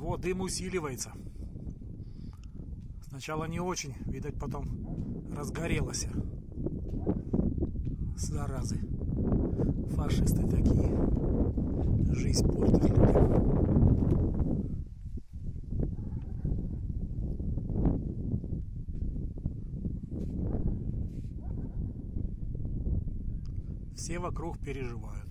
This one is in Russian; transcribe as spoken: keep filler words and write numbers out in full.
Вот, дым усиливается. Сначала не очень, видать, потом разгорелось. Заразы. Фашисты такие. Жизнь портят людям. Все вокруг переживают.